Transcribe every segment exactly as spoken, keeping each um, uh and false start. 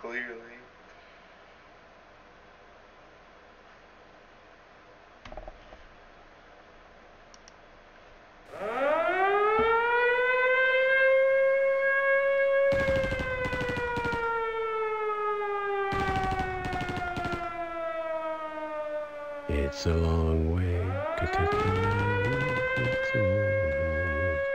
clearly. It's a long way to Kentucky. It's a long way.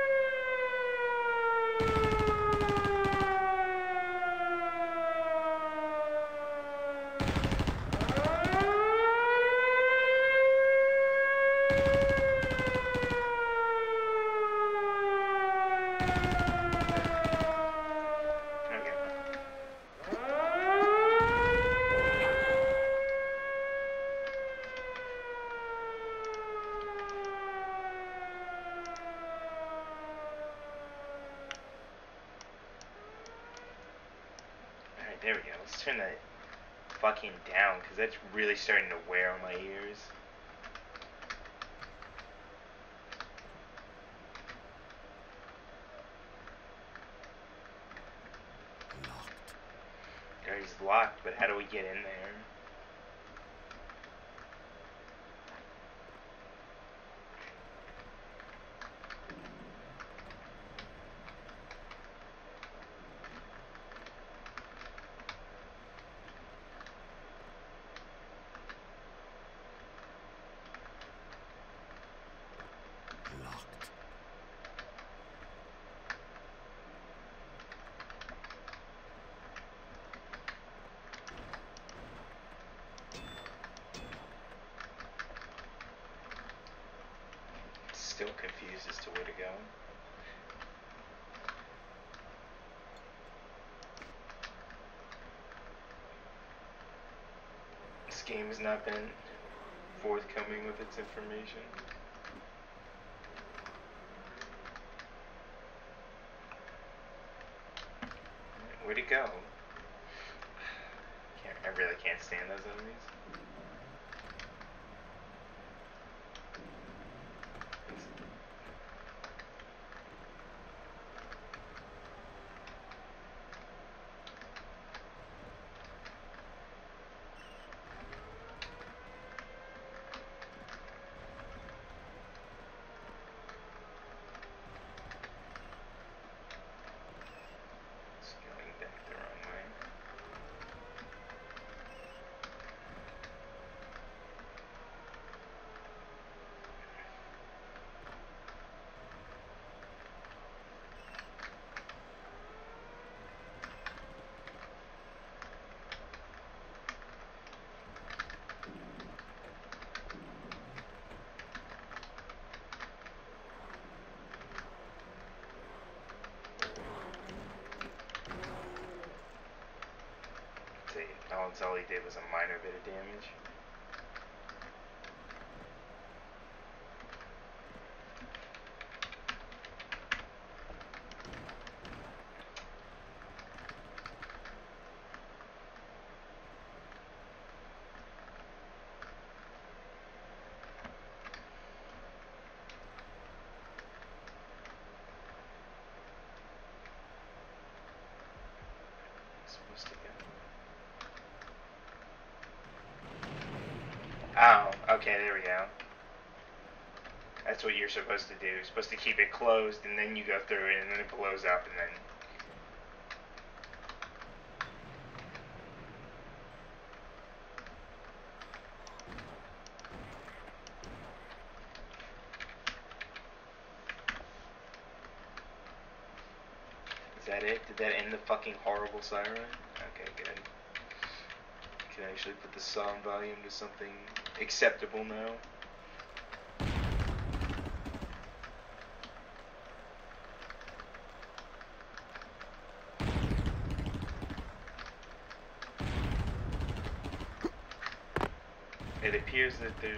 There we go. Let's turn that fucking down, because that's really starting to wear on my ears. Locked. Gary's locked, but how do we get in there? Locked. Still confused as to where to go. This game has not been forthcoming with its information. Where'd it go? Can't, I really can't stand those enemies. All, all he did was a minor bit of damage. Supposed to go. Oh, okay, there we go. That's what you're supposed to do. You're supposed to keep it closed, and then you go through it, and then it blows up, and then... Is that it? Did that end the fucking horrible siren? Okay, good. Can actually put the sound volume to something acceptable now. It appears that there's...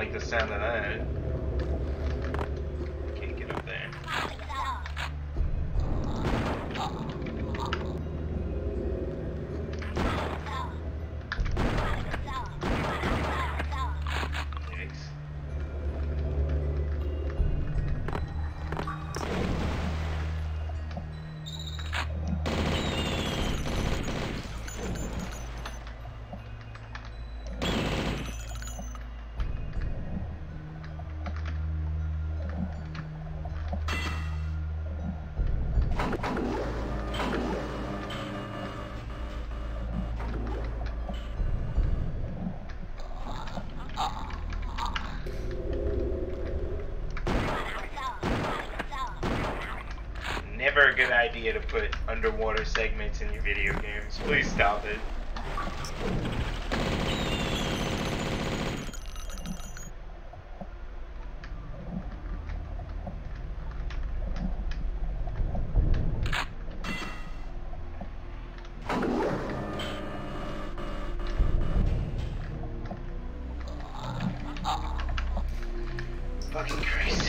like the sound of that. Can't get up there. Yikes. Never a good idea to put underwater segments in your video games. Please stop it. Fucking Christ.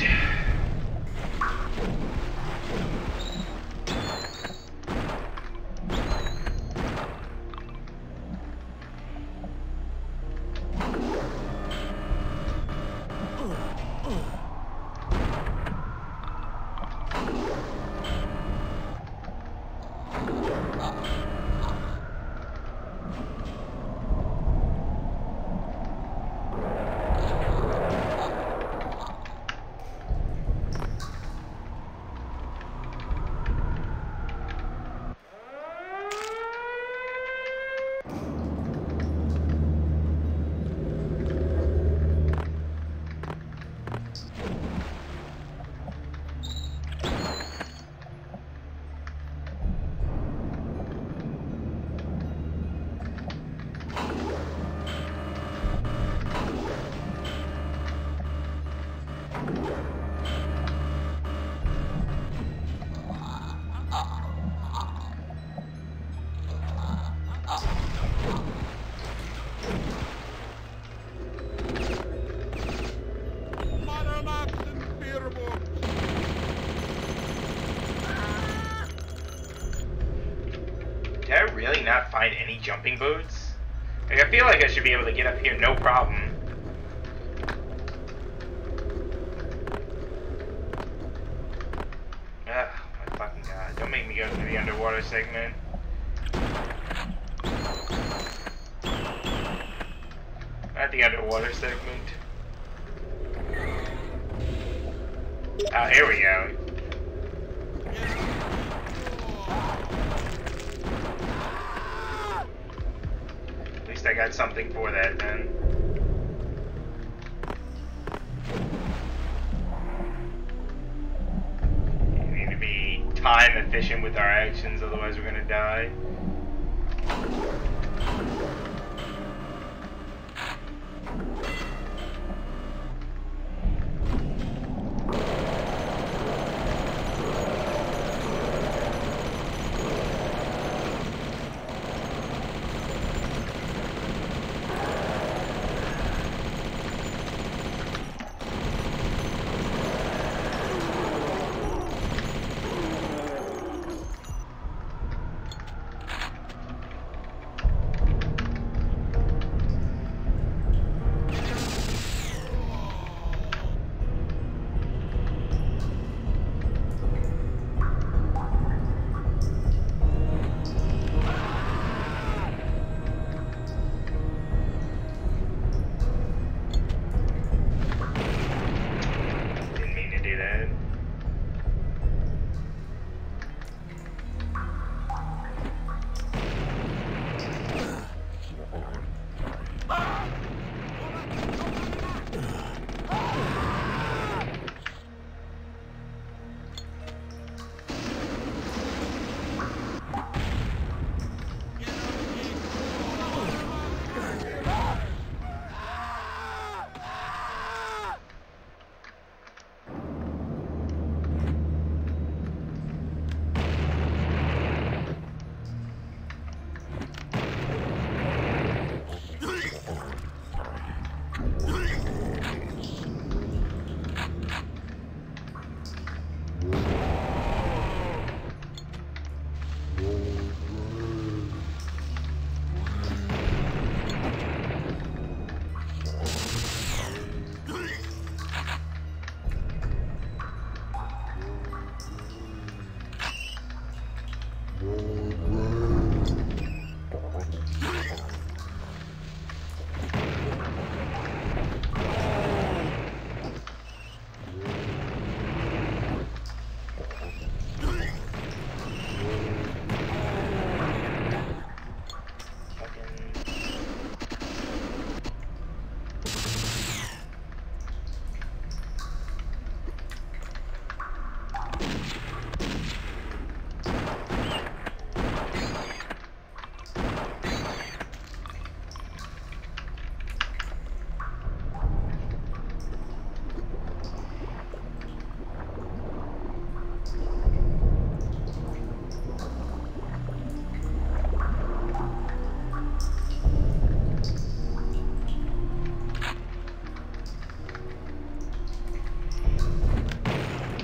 Did I really not find any jumping boats? Like, I feel like I should be able to get up here no problem. Ugh, my fucking god. Don't make me go through the underwater segment. Not the underwater segment. Oh, here we go. At least I got something for that then. We need to be time efficient with our actions, otherwise we're gonna die.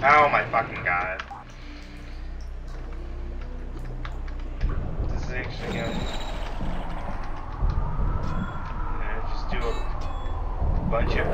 Oh my fucking god. This is actually gonna... Uh, just do a bunch of...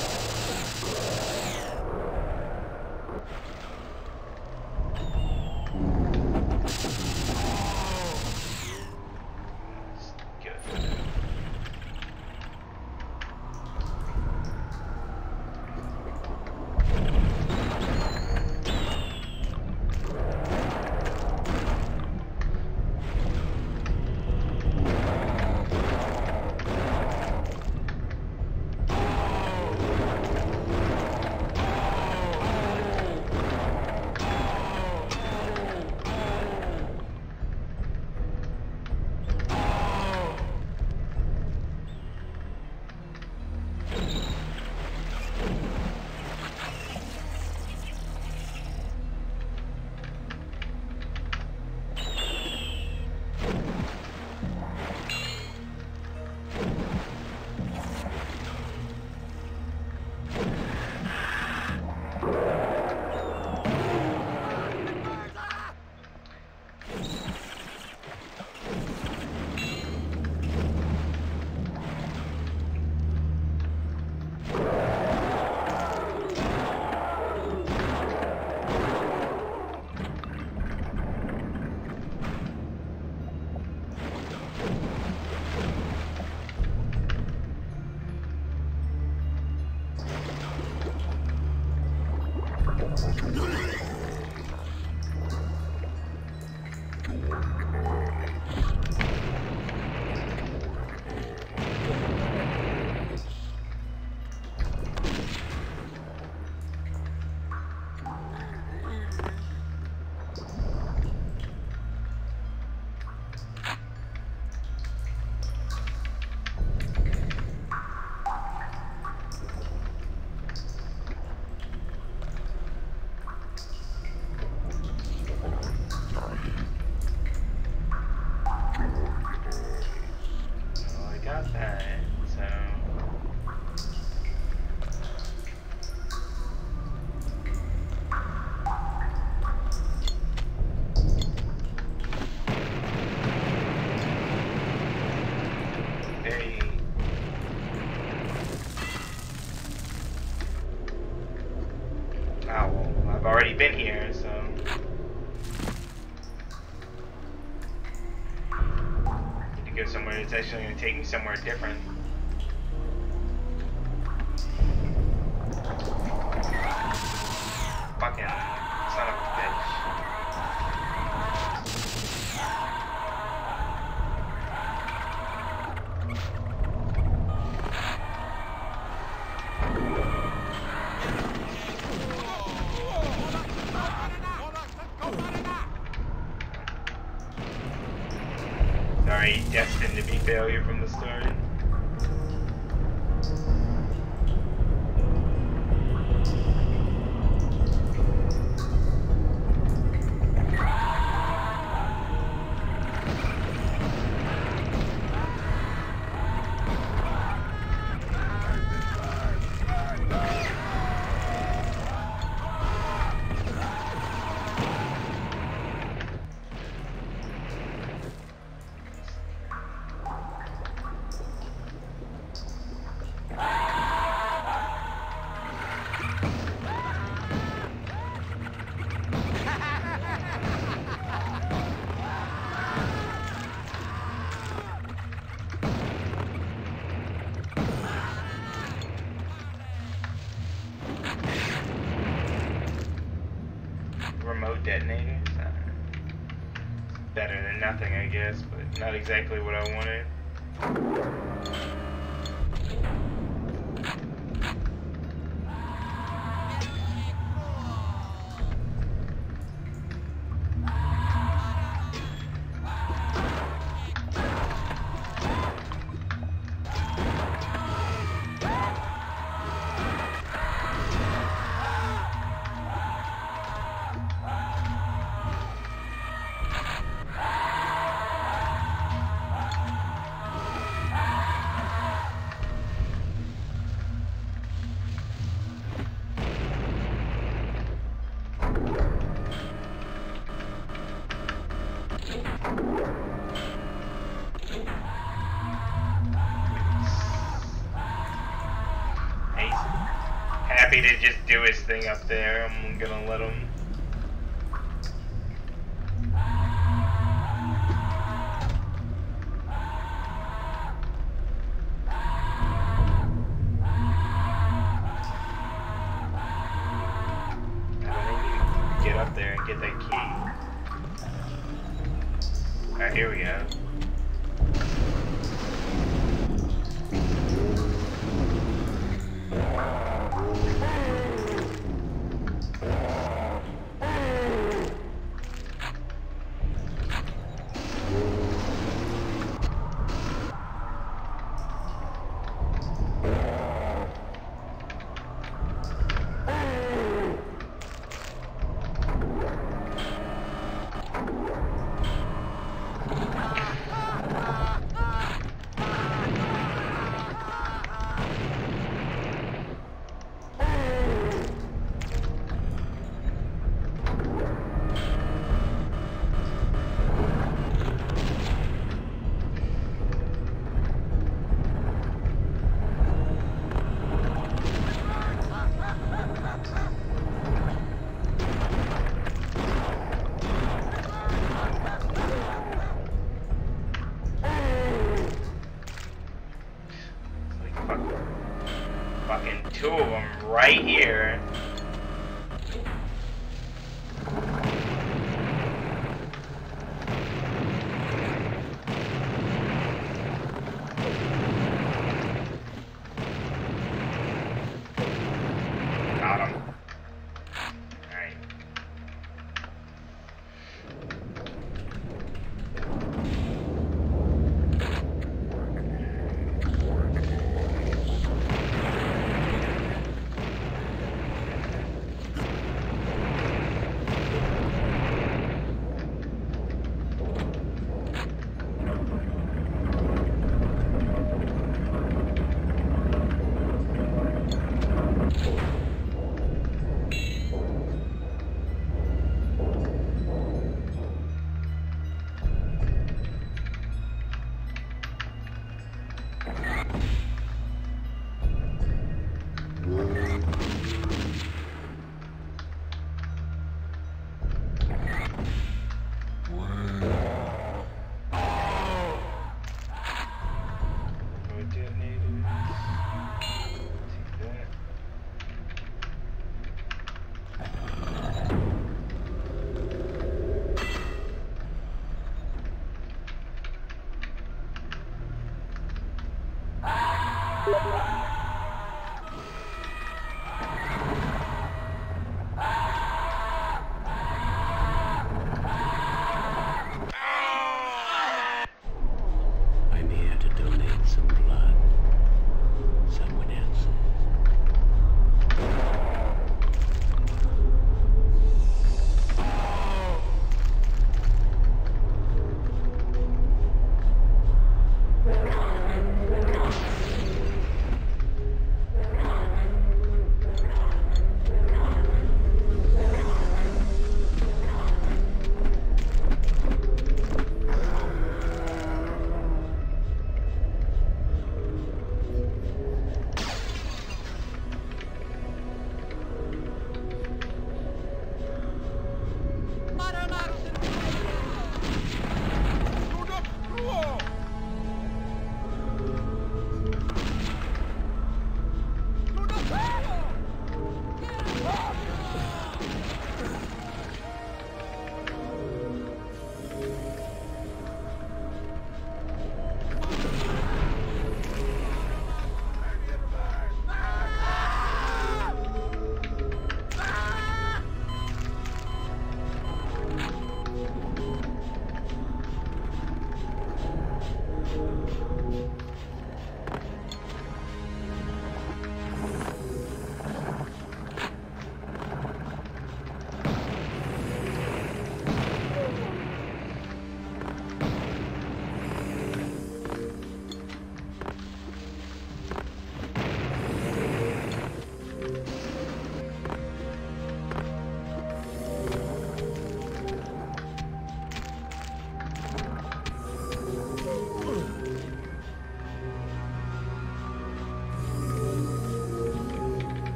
Been here, so need to go somewhere that's actually going to take me somewhere different. Fucking son of a bitch. Sorry, destined to be failure from the start. Remote detonators? Uh, better than nothing, I guess, but not exactly what I wanted. to just do his thing up there. I'm gonna let him. Get up there and get that key. Alright, here we go.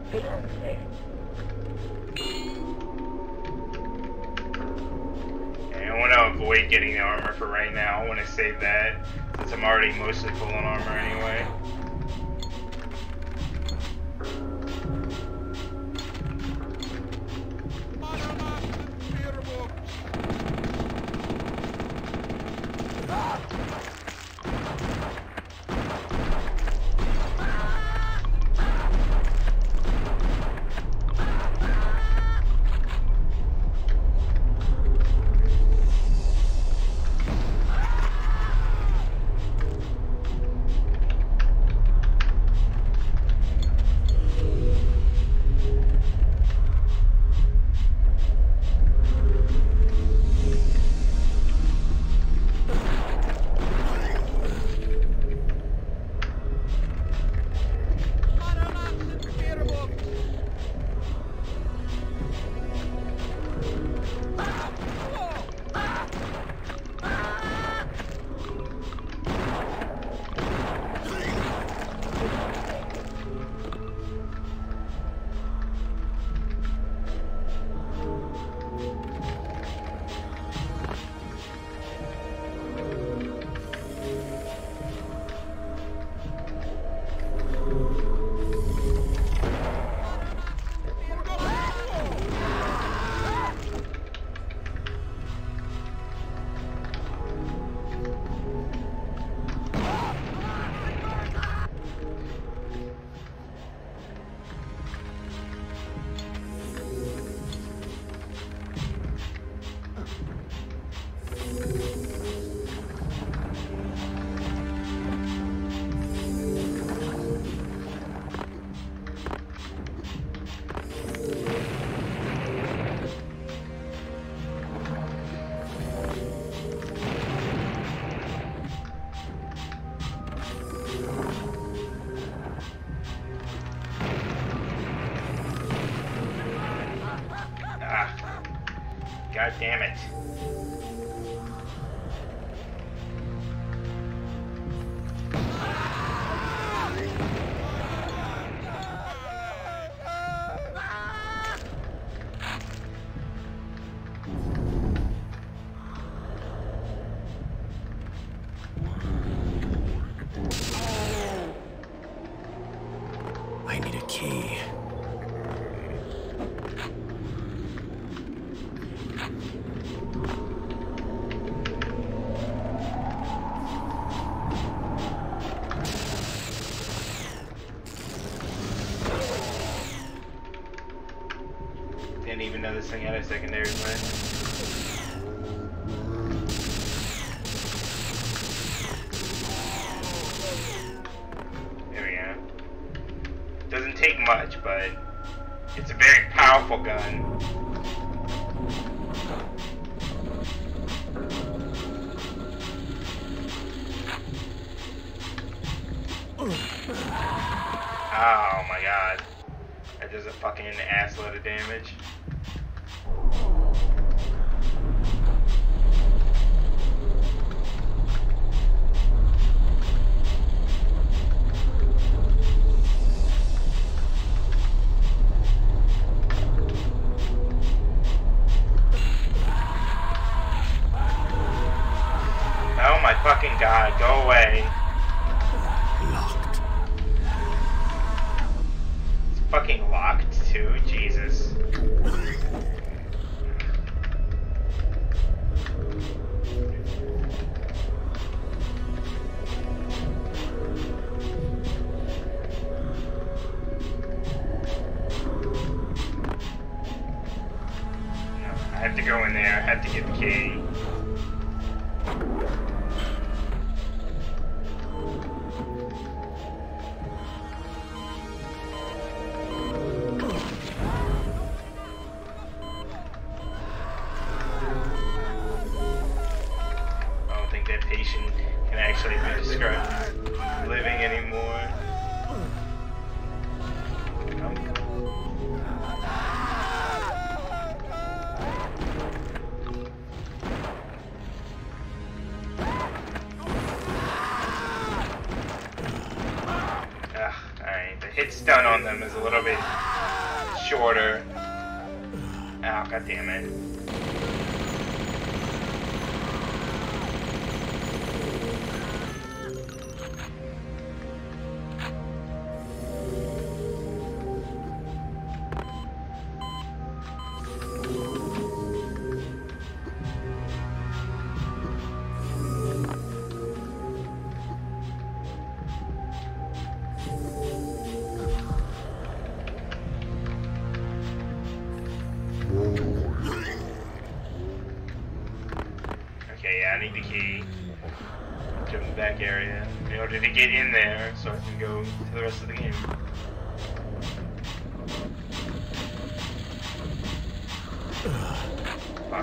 I want to avoid getting the armor for right now. I want to save that since I'm already mostly full on armor anyway. God damn it. I need a key. Didn't even know this thing had a secondary plan. There we go. Doesn't take much, but it's a very powerful gun. Oh my god. That does a fucking assload of damage. Oh my fucking god, go away. Locked. It's fucking locked too, Jesus. No, I have to go in there, I have to get the key. That patient can actually be described as living anymore. hit stun on them is a little bit shorter. Oh, god damn it. Okay, yeah, I need the key to the back area in order to get in there so I can go to the rest of the game. Fuck.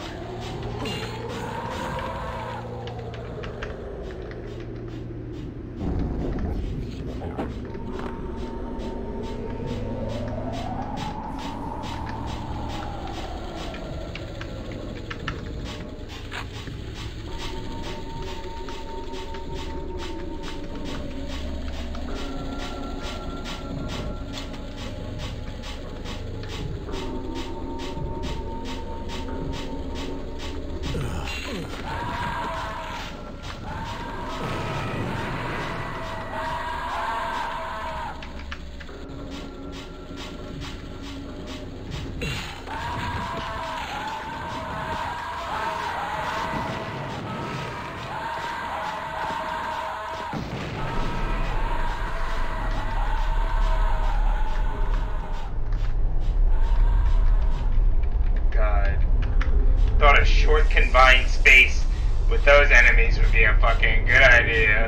Thought a short confined space with those enemies would be a fucking good idea.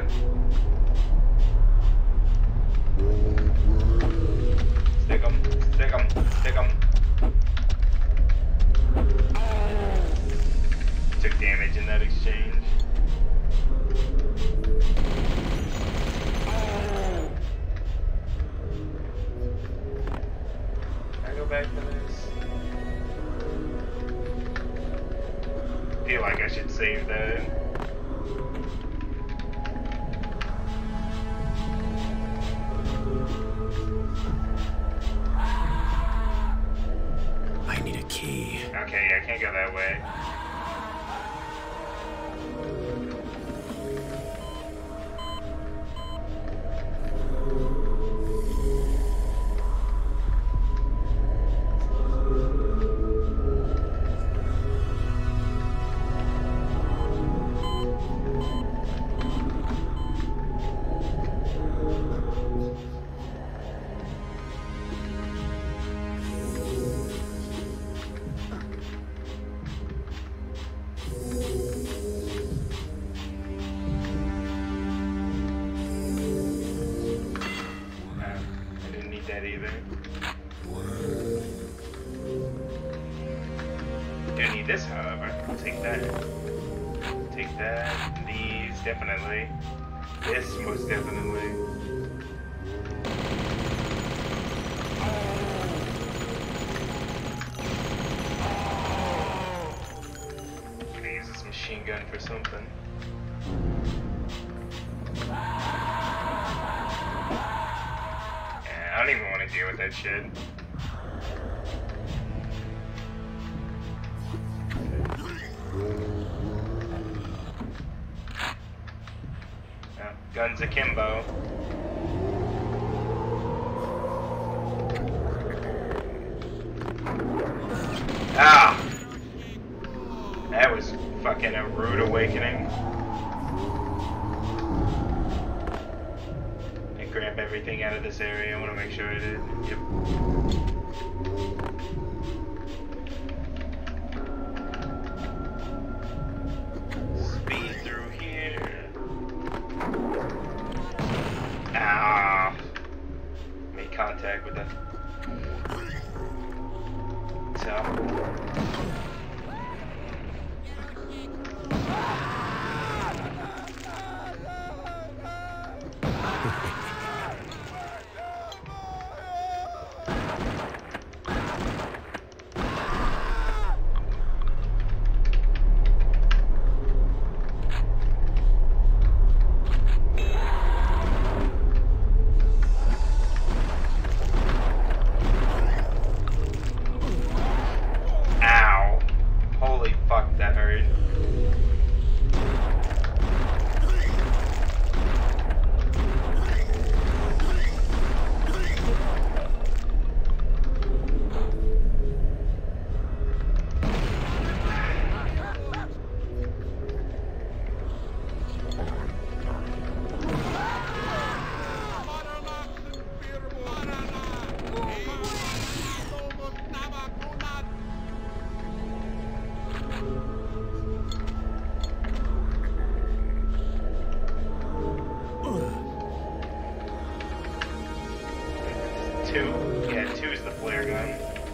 Stick 'em, stick 'em, stick 'em. Took damage in that exchange. Can I go back to this? I feel like I should save that. I need a key. Okay, I can't go that way. That either. Don't need this, however. I'll take that. Take that. These, definitely. This, most definitely. I'm gonna use this machine gun for something. I don't even want to deal with that shit. Oh, guns akimbo. Ah! That was fucking a rude awakening. Grab everything out of this area. I want to make sure I did. Yep. Speed through here. Ah! Made contact with that. So. Two? Yeah, two is the flare gun.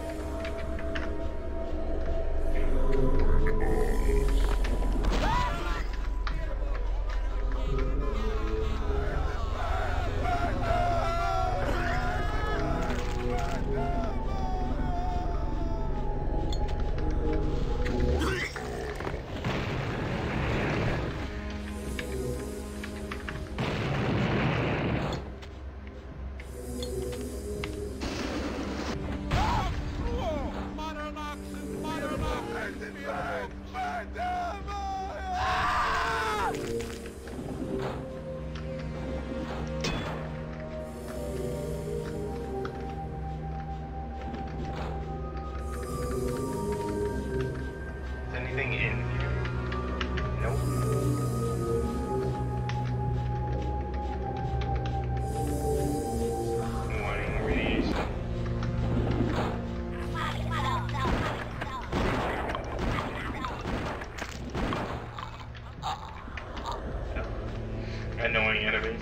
Anything in here? Nope. Warning, radiation. Annoying enemies.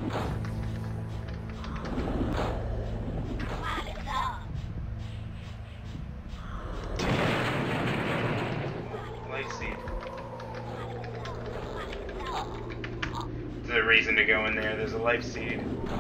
There's a reason to go in there. There's a life seed.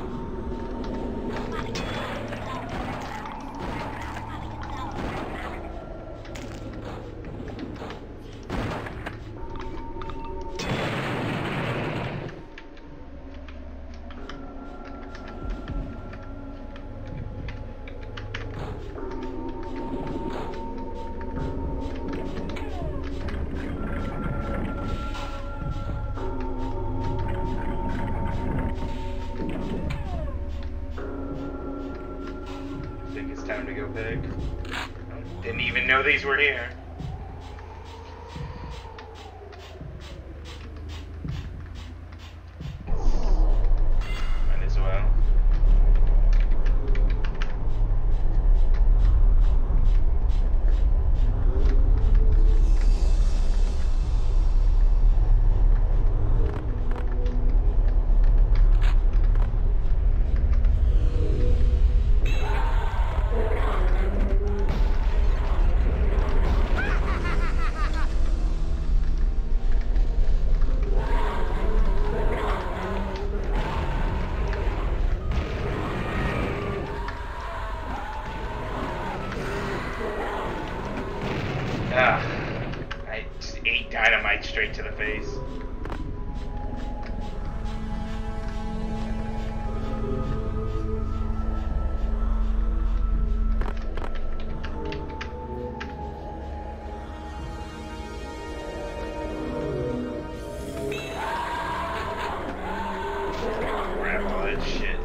Time to go big. Didn't even know these were here. Might as well. Ugh. I just ate dynamite straight to the face. Grab all that shit.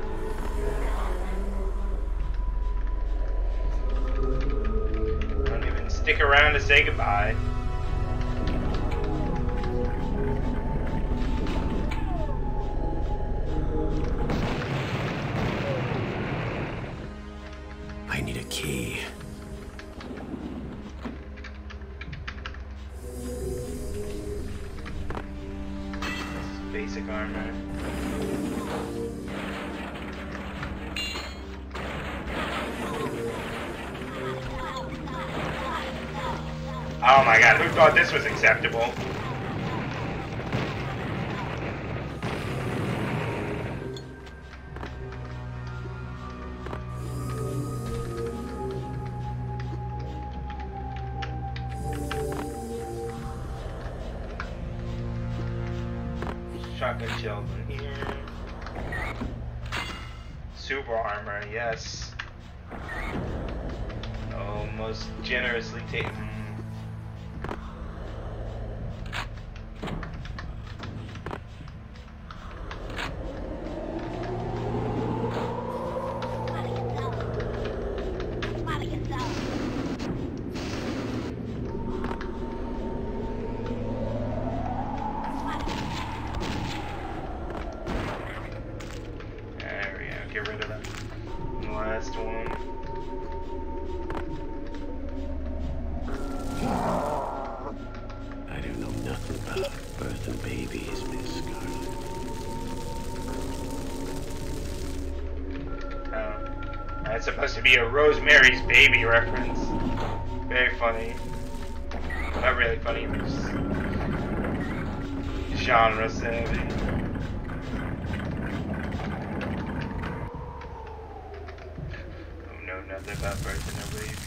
Stick around to say goodbye. I need a key. Basic armor. Oh my god, who thought this was acceptable? Shotgun shells in here. Super armor, yes. Oh, most generously taken. Get rid of that. Last one. I don't know nothing about birth and babies, Miss Scarlet. Oh. That's supposed to be a Rosemary's Baby reference. Very funny. Not really funny, but just genre savvy. Oh no, not that bad birthday, no babies.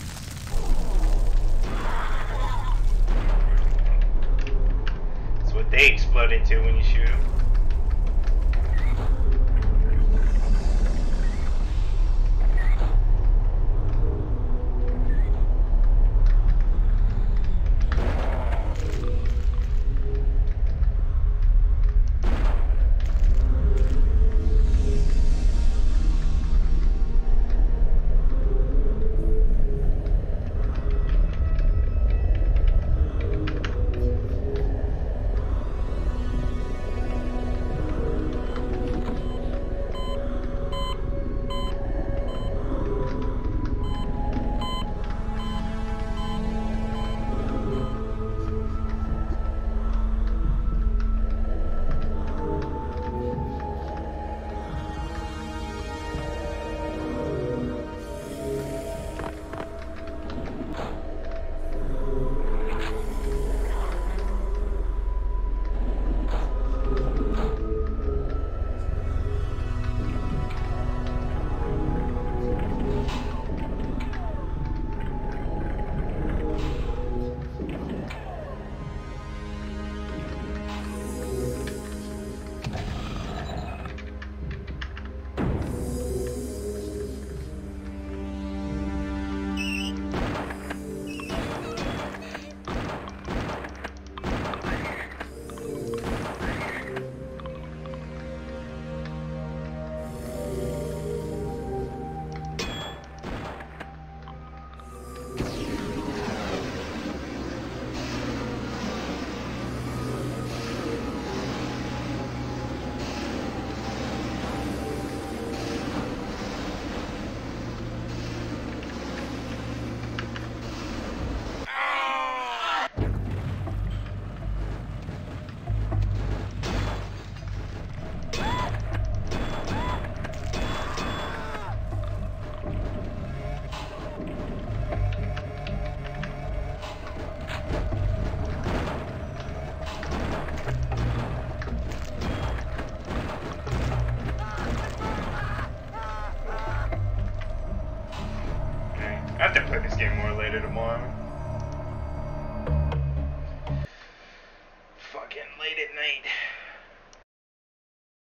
That's what they explode into when you shoot them. I have to play this game more later tomorrow. Fucking late at night.